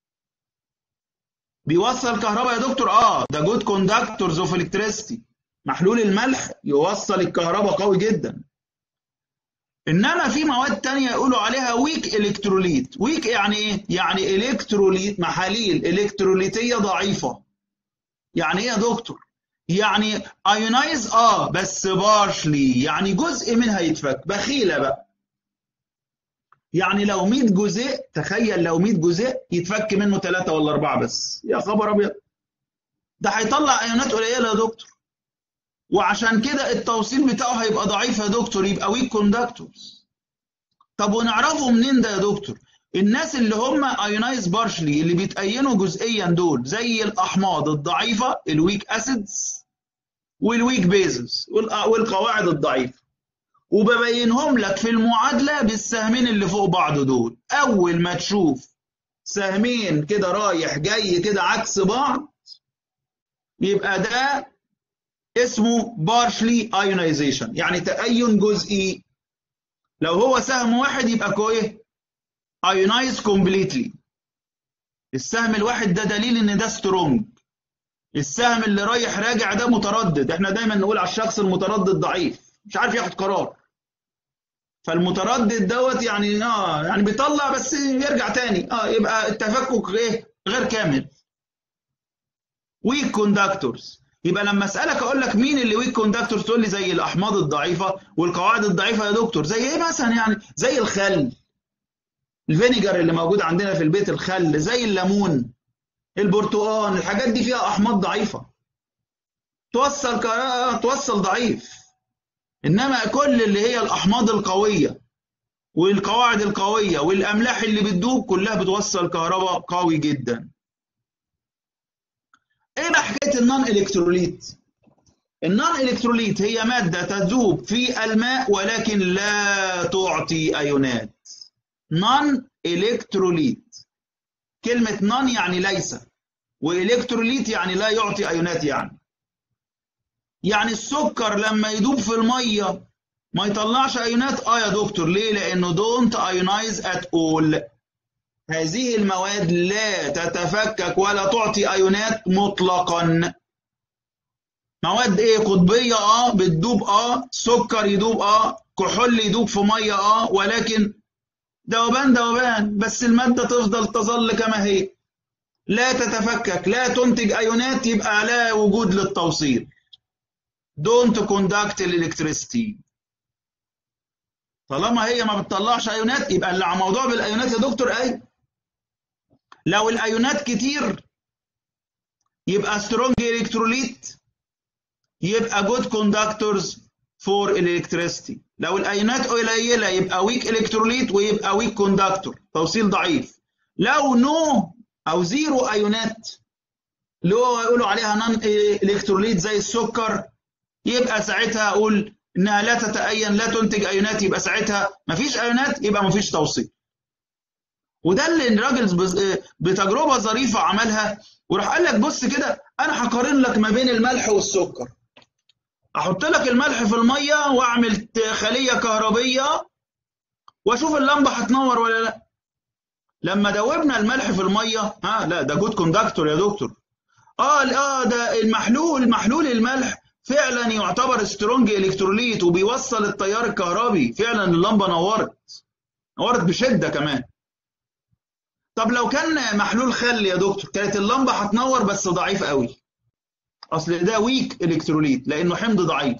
بيوصل كهرباء يا دكتور. اه ده جود كوندكتورز اوف الكتريستي. محلول الملح يوصل الكهرباء قوي جدا. انما في مواد تانية يقولوا عليها ويك الكتروليت. ويك يعني ايه؟ يعني الكتروليت، محاليل الكتروليتيه ضعيفه. يعني ايه يا دكتور؟ يعني ايونايز اه بس بارشلي، يعني جزء منها يتفك. بخيله بقى، يعني لو مية جزء، تخيل لو مية جزء يتفك منه ثلاثة ولا أربعة بس، يا خبر ابيض، ده هيطلع ايونات قليله يا دكتور. وعشان كده التوصيل بتاعه هيبقى ضعيف يا دكتور، يبقى ويك كوندكتورز. طب ونعرفه منين ده يا دكتور؟ الناس اللي هم ايونايز بارشلي اللي بيتأينوا جزئيا دول زي الاحماض الضعيفه الويك اسيدز والويك بيزز والقواعد الضعيفه، وببينهم لك في المعادله بالسهمين اللي فوق بعض دول. اول ما تشوف سهمين كده رايح جاي كده عكس بعض يبقى ده اسمه بارشلي ايونايزيشن، يعني تأين جزئي. لو هو سهم واحد يبقى كويه ايونايز كومبليتلي. السهم الواحد ده دليل ان ده سترونج. السهم اللي رايح راجع ده متردد. احنا دايما نقول على الشخص المتردد ضعيف، مش عارف ياخد قرار. فالمتردد دوت يعني اه يعني بيطلع بس يرجع تاني، اه يبقى التفكك ايه؟ غير كامل. ويك كوندكتورز، يبقى لما اسالك اقول لك مين اللي ويك كوندكتورز تقول لي زي الاحماض الضعيفه والقواعد الضعيفه يا دكتور. زي ايه مثلا؟ يعني زي الخل، الفينيجر اللي موجود عندنا في البيت، الخل، زي الليمون. البرتقال، الحاجات دي فيها احماض ضعيفه، توصل كهرباء توصل ضعيف. انما كل اللي هي الاحماض القويه والقواعد القويه والاملاح اللي بتدوب كلها بتوصل كهرباء قوي جدا. ايه بقى حكايه النون الكتروليت؟ النون الكتروليت هي ماده تذوب في الماء ولكن لا تعطي ايونات. نون الكتروليت، كلمه نون يعني ليس، والكتروليت يعني لا يعطي ايونات. يعني يعني السكر لما يدوب في الميه ما يطلعش ايونات؟ اه يا دكتور. ليه؟ لانه دونت ايونايز ات اول. هذه المواد لا تتفكك ولا تعطي ايونات مطلقا. مواد ايه؟ قطبيه اه، بتدوب اه، سكر يدوب اه، كحول يدوب في ميه اه، ولكن ذوبان ذوبان، بس الماده تفضل تظل كما هي، لا تتفكك، لا تنتج ايونات، يبقى لا وجود للتوصيل. don't conduct electricity. طالما هي ما بتطلعش ايونات يبقى اللي على موضوع بالايونات يا دكتور اي. لو الايونات كتير يبقى سترونج الكتروليت، يبقى جود كوندكتورز فور الكتريستي. لو الايونات قليله يبقى ويك الكتروليت ويبقى ويك كوندكتور، توصيل ضعيف. لو نو او زيرو ايونات اللي هو يقولوا عليها نون الكتروليت زي السكر، يبقى ساعتها اقول انها لا تتأين، لا تنتج ايونات، يبقى ساعتها مفيش ايونات، يبقى مفيش توصيل. وده اللي الراجل بتجربه ظريفه عملها، وراح قال لك بص كده انا هقارن لك ما بين الملح والسكر. احط لك الملح في الميه واعمل خليه كهربيه واشوف اللمبه هتنور ولا لا. لما دوبنا الملح في الميه، ها لا ده جود كوندكتور يا دكتور. اه اه ده المحلول، محلول الملح فعلا يعتبر سترونج الكتروليت وبيوصل التيار الكهربي، فعلا اللمبه نورت، نورت بشده كمان. طب لو كان محلول خل يا دكتور كانت اللمبه هتنور بس ضعيف قوي، اصل ده ويك الكتروليت لانه حمض ضعيف.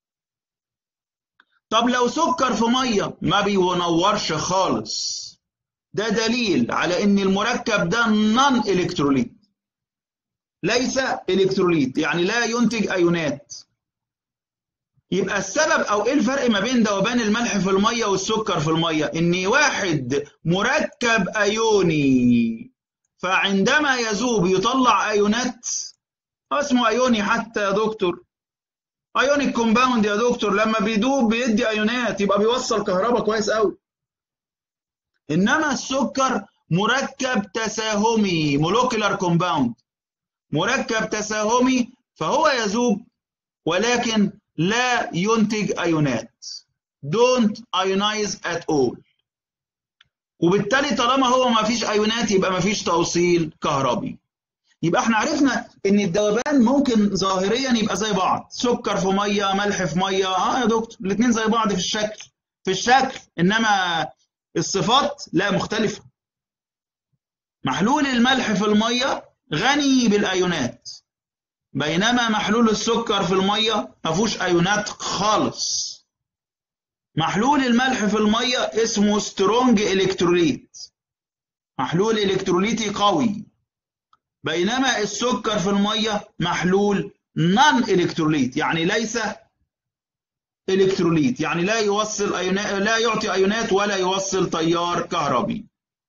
طب لو سكر في ميه ما بينورش خالص، ده دليل على ان المركب ده نون الكتروليت، ليس الكتروليت، يعني لا ينتج ايونات. يبقى السبب او ايه الفرق ما بين ذوبان الملح في الميه والسكر في الميه؟ ان واحد مركب ايوني، فعندما يذوب يطلع ايونات، اسمه ايوني حتى يا دكتور، ايونيك كومباوند يا دكتور، لما بيدوب بيدي ايونات، يبقى بيوصل كهرباء كويس قوي. انما السكر مركب تساهمي، مولوكيولار كومباوند، مركب تساهمي، فهو يذوب ولكن لا ينتج ايونات. don't ionize at all. وبالتالي طالما هو ما فيش ايونات يبقى ما فيش توصيل كهربي. يبقى احنا عرفنا ان الذوبان ممكن ظاهريا يبقى زي بعض، سكر في ميه، ملح في ميه، اه يا دكتور الاثنين زي بعض في الشكل، في الشكل، انما الصفات لا مختلفه. محلول الملح في الميه غني بالايونات، بينما محلول السكر في الميه ما فيهوش ايونات خالص. محلول الملح في الميه اسمه سترونج الكتروليت، محلول الكتروليتي قوي، بينما السكر في الميه محلول نون الكتروليت، يعني ليس الكتروليت، يعني لا يوصل ايونات، لا يعطي ايونات ولا يوصل تيار كهربي.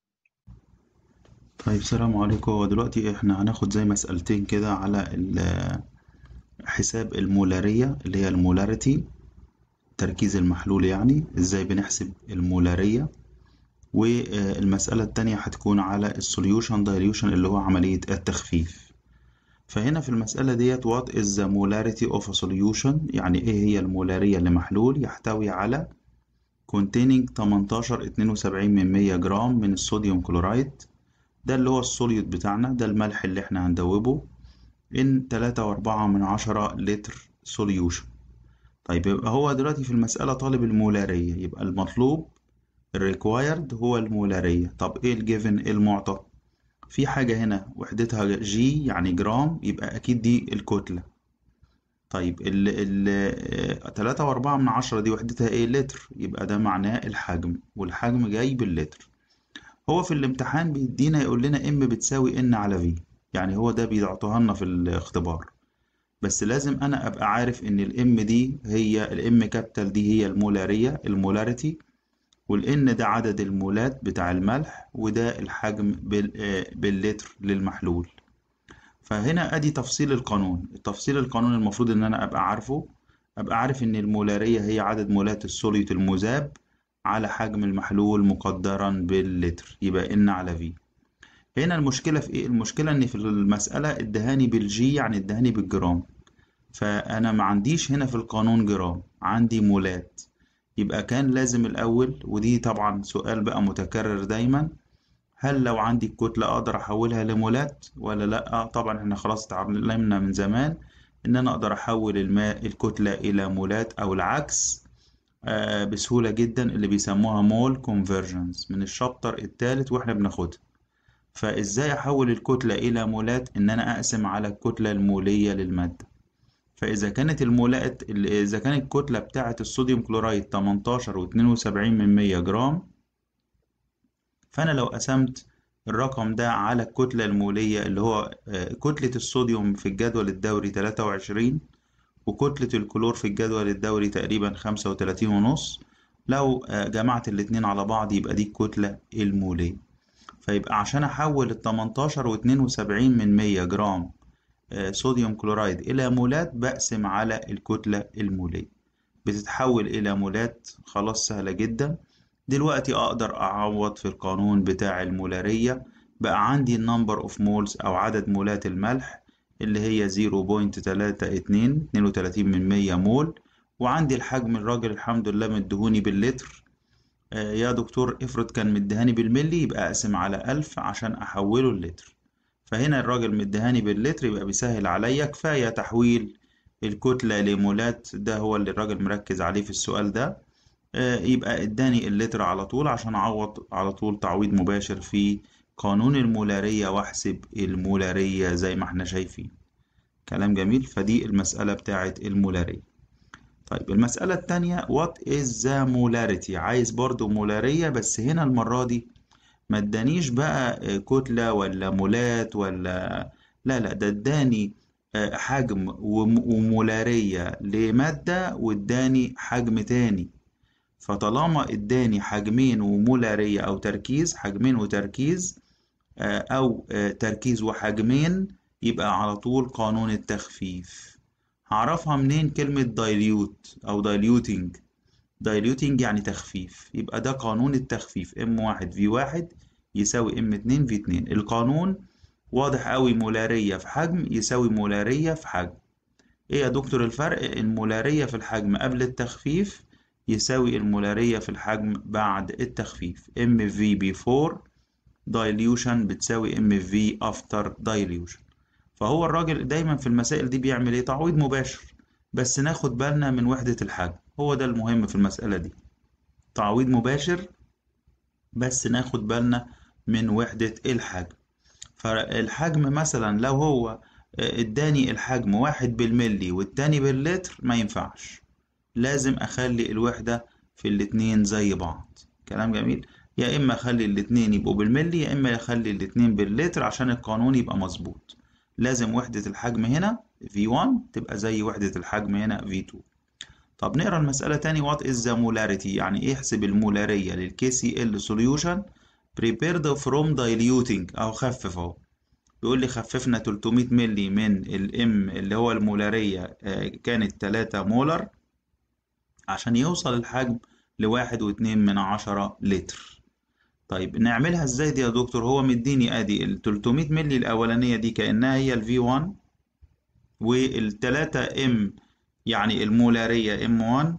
طيب السلام عليكم. ودلوقتي احنا هناخد زي مسألتين كده على حساب المولارية اللي هي المولاريتي، تركيز المحلول، يعني ازاي بنحسب المولارية. والمسألة التانية هتكون على السوليوشن دايليوشن اللي هو عملية التخفيف. فهنا في المسألة ديت what is the molarity of a solution، يعني ايه هي المولارية لمحلول يحتوي على containing تمنتاشر اتنين وسبعين من مية جرام من الصوديوم كلورايد، ده اللي هو السوليوت بتاعنا، ده الملح اللي احنا هندوبه، ان تلاتة واربعة من عشرة لتر سوليوشن. طيب يبقى هو دلوقتي في المسألة طالب المولارية، يبقى المطلوب الريكوايرد هو المولارية. طب ايه الجيفن، ايه المعطى؟ في حاجة هنا وحدتها جي يعني جرام، يبقى اكيد دي الكتلة. طيب ال ال تلاتة واربعة من عشرة دي وحدتها ايه؟ لتر، يبقى ده معناه الحجم، والحجم جاي باللتر. هو في الامتحان بيدينا يقول لنا ام بتساوي ان على في، يعني هو ده بيعطوها لنا في الاختبار. بس لازم انا ابقى عارف ان الام دي هي الام كابيتال دي هي المولارية المولاريتي، والان ده عدد المولات بتاع الملح، وده الحجم بال- آه، باللتر للمحلول. فهنا ادي تفصيل القانون. التفصيل القانون المفروض ان انا ابقى عارفه، ابقى عارف ان المولارية هي عدد مولات السوليوت المذاب على حجم المحلول مقدرا باللتر، يبقى ان على في. هنا المشكلة في ايه؟ المشكلة ان في المسألة ادهاني بالجي، يعني ادهاني بالجرام، فانا ما عنديش هنا في القانون جرام، عندي مولات. يبقى كان لازم الاول، ودي طبعا سؤال بقى متكرر دايما، هل لو عندي الكتلة اقدر احولها لمولات ولا لا؟ طبعا احنا خلاص اتعلمنا من زمان ان انا اقدر احول الماء الكتلة الى مولات او العكس آه بسهولة جدا، اللي بيسموها مول كونفرجنز من الشابتر الثالث واحنا بناخدها. فازاي احول الكتلة الى مولات؟ ان انا اقسم على الكتلة المولية للمادة. فاذا كانت المولات اذا كانت الكتلة بتاعة الصوديوم كلورايد تمنتاشر واتنين وسبعين من مية جرام، فانا لو قسمت الرقم ده على الكتلة المولية اللي هو آه، كتلة الصوديوم في الجدول الدوري تلاتة وعشرين، وكتلة الكلور في الجدول الدوري تقريبا خمسة وتلاتين ونص، لو آه، جمعت الاتنين على بعض يبقى دي الكتلة المولية. فيبقى عشان احول ال تمنتاشر واتنين وسبعين من مية جرام آه، صوديوم كلورايد الى مولات، بقسم على الكتلة المولية، بتتحول الى مولات. خلاص سهلة جدا. دلوقتي اقدر اعوض في القانون بتاع المولارية، بقى عندي النمبر اوف مولز او عدد مولات الملح اللي هي صفر فاصلة تلاتة اتنين اتنين وتلاتين من مية مول، وعندي الحجم الراجل الحمد لله مدهوني باللتر. آه يا دكتور افرض كان مدهاني بالملي، يبقى اقسم على ألف عشان احوله اللتر. فهنا الراجل مدهاني باللتر، يبقى بيسهل عليا، كفاية تحويل الكتلة لمولات، ده هو اللي الراجل مركز عليه في السؤال ده. آه، يبقى اداني اللتر على طول عشان اعوض على طول تعويض مباشر في قانون المولارية، واحسب المولارية زي ما احنا شايفين. كلام جميل. فدي المسألة بتاعت المولارية. طيب المسألة التانية what is the molarity؟ عايز برضو مولارية، بس هنا المرة دي ما ادانيش بقى آه، كتلة ولا مولات ولا، لا لا، ده اداني آه، حجم وم- ومولارية لمادة، واداني حجم تاني. فطالما اداني حجمين ومولارية او تركيز، حجمين وتركيز آه، او آه، تركيز وحجمين، يبقى على طول قانون التخفيف. هعرفها منين كلمة دايليوت او diluting؟ diluting يعني تخفيف، يبقى ده قانون التخفيف، ام واحد في واحد يساوي ام اتنين في اتنين. القانون واضح قوي، مولارية في حجم يساوي مولارية في حجم. ايه يا دكتور الفرق؟ المولارية في الحجم قبل التخفيف يساوي المولارية في الحجم بعد التخفيف. ام في before dilution بتساوي ام في after dilution. فهو الراجل دايما في المسائل دي بيعمل ايه؟ تعويض مباشر، بس ناخد بالنا من وحدة الحجم، هو ده المهم في المسألة دي. تعويض مباشر بس ناخد بالنا من وحدة الحجم. فالحجم مثلا لو هو آه، اداني الحجم واحد بالملي والتاني باللتر، ما ينفعش، لازم اخلي الوحدة في الاتنين زي بعض. كلام جميل. يا اما اخلي الاتنين يبقوا بالملي، يا اما اخلي الاتنين باللتر عشان القانون يبقى مظبوط. لازم وحدة الحجم هنا في واحد تبقى زي وحدة الحجم هنا في اتنين. طب نقرا المسألة تاني. what is the molarity؟ يعني ايه احسب المولارية للكي سي ال solution prepared from diluting، او خفف اهو. بيقول لي خففنا تلتمية ملي من الام اللي هو المولارية آه، كانت تلاتة مولر، عشان يوصل الحجم لواحد واتنين من عشرة لتر. طيب نعملها ازاي دي يا دكتور؟ هو مديني ادي ال تلتمية ملي الاولانية دي كأنها هي ال في واحد، والتلاتة ام يعني المولارية ام واحد.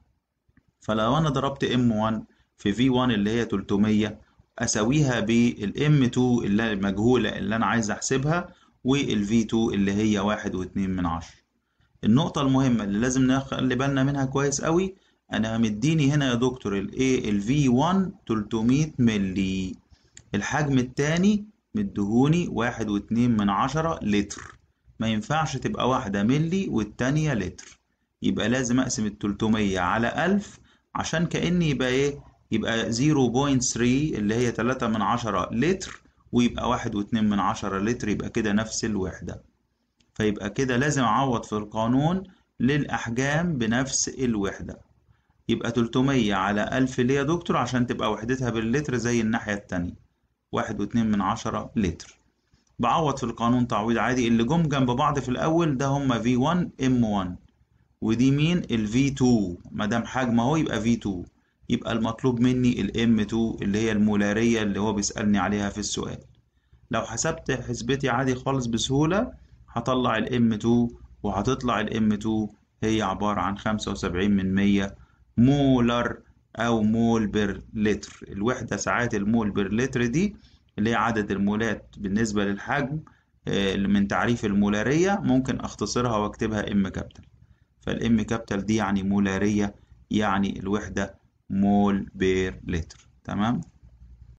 فلو انا ضربت ام واحد في في واحد اللي هي تلتمية، اساويها بالام اتنين اللي المجهولة اللي انا عايز احسبها، والفي اتنين اللي هي واحد واتنين من عشرة. النقطة المهمة اللي لازم نخلي بالنا منها كويس قوي، انا مديني هنا يا دكتور الايه الفي واحد تلتمية ملي، الحجم التاني مدهوني واحد واتنين من عشرة لتر، ما ينفعش تبقى واحدة ملي والتانية لتر، يبقى لازم اقسم التلتمية على ألف عشان كأني يبقى ايه، يبقى صفر فاصلة تلاتة اللي هي تلاتة من عشرة لتر، ويبقى واحد واتنين من عشرة لتر، يبقى كده نفس الوحدة. فيبقى كده لازم أعوض في القانون للأحجام بنفس الوحدة. يبقى تلتمية على ألف ليه يا دكتور؟ عشان تبقى وحدتها باللتر زي الناحية التانية، واحد واتنين من عشرة لتر. بعوض في القانون تعويض عادي. اللي جم جنب بعض في الأول ده هما في واحد ام واحد، ودي مين؟ ال في اتنين. مادام حجم اهو يبقى في اتنين، يبقى المطلوب مني ال ام اتنين اللي هي المولارية اللي هو بيسألني عليها في السؤال. لو حسبت حسبتي عادي خالص بسهولة هطلع ال ام اتنين، وهتطلع ال ام اتنين هي عبارة عن خمسة وسبعين من مية مولر أو مول بر لتر. الوحدة ساعات المول بر لتر دي اللي هي عدد المولات بالنسبة للحجم من تعريف المولارية، ممكن أختصرها وأكتبها ام كابيتال. فالام كابيتال دي يعني مولارية، يعني الوحدة مول بير لتر. تمام.